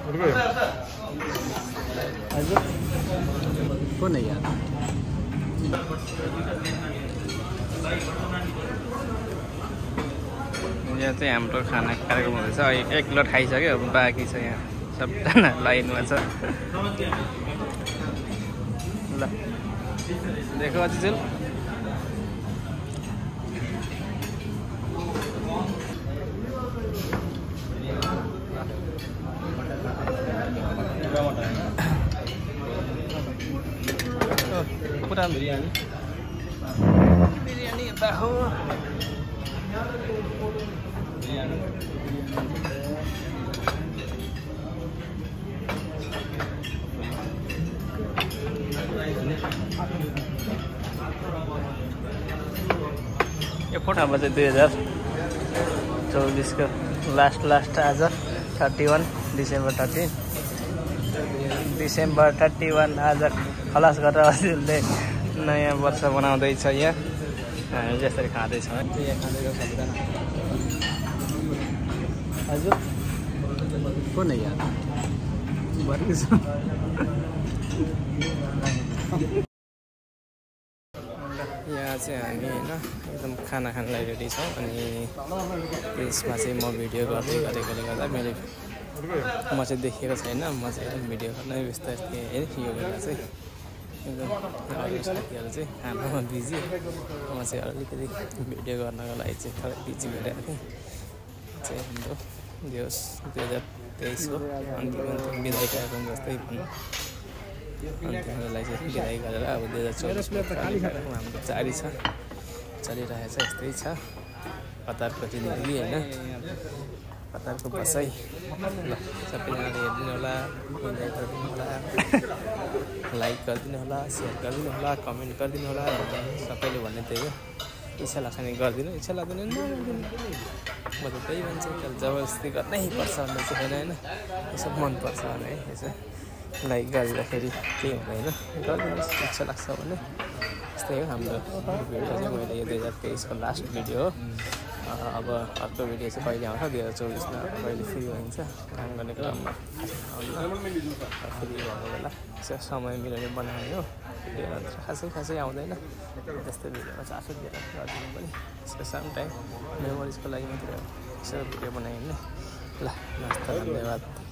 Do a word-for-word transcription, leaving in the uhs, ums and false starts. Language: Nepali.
हजुर को नहीं यार यहाँ चाहिँ हाम्रो खाना कार्यक्रम हुँदैछ एक किलो खाइसक्यो अब बाँकी छ यहाँ सबजना लाइनमा छ ल देखो अजिजुल पुरानो बिरयानी बिरयानी यता हो यो फोटोमा चाहिँ दुई हजार चौबिसको लास्ट लास्ट आज thirty one December thirty December thirty one आज खलास गरेर हजुरले नयाँ वर्ष मनाउँदैछ यहाँ हामी जसरी खाँदैछौँ हजुर को नहीं यार यहाँ चाहिँ हामी होइन एकदम खाना खानलाई रेडी छौँ अनि त्यसमा चाहिँ म भिडियो गर्दै गरेकोले गर्दा मेरो म चाहिँ देखेको छैन म चाहिँ एकदम भिडियो गर्नै व्यस्त थिएँ है यो बेला चाहिँ एकदम अरू साथीहरू चाहिँ खानामा बिजी म चाहिँ अलिकति भिडियो गर्नको लागि चाहिँ थोरै बिजी भइरहेको थिएँ चाहिँ हाम्रो दिवस दुई हजार तेइसको अन्तिम अन्तिम बिदाई कार्यक्रम जस्तै भनौँ अन्तिमलाई चाहिँ बिदाई गरेर अब दुई हजार चौबिसको कार्यक्रम हाम्रो जारी छ चलिरहेको छ यस्तै छ कतारको जिन्दगी होइन कतारको बसाइ ल सबैजनाले हेरिदिनु होला इन्जोय गरिदिनु होला लाइक गरिदिनु होला सेयर गरिदिनु होला कमेन्ट गरिदिनु होला सबैले भन्ने त्यही हो इच्छा लाग्छ भने गरिदिनु इच्छा लाग्दैन नगरिदिनु म त त्यही भन्छु तर जबरजस्ती गर्नै पर्छ भन्ने चाहिँ होइन होइन यसो मनपर्छ भने है यसो लाइक गरिदिँदाखेरि केही हुँदैन गरिदिनुहोस् इच्छा लाग्छ भने यस्तै हो हाम्रो भिडियो चाहिँ मैले यो दुई हजार तेइसको लास्ट भिडियो हो अब अर्को भिडियो चाहिँ कहिले आउँछ दुई हजार चौबिसमा कहिले फ्री भइन्छ काम गर्ने क्रममा फ्री भएको बेला यसो समय मिलाउने बनाउने हो भिडियो खासै खासै आउँदैन त्यस्तो भिडियोमा चासो दिएर गरिदिनु पनि यसको साम टाइम मेमोरिजको लागि मात्रै यसो भिडियो बनायो भने ल नमस्ते धन्यवाद।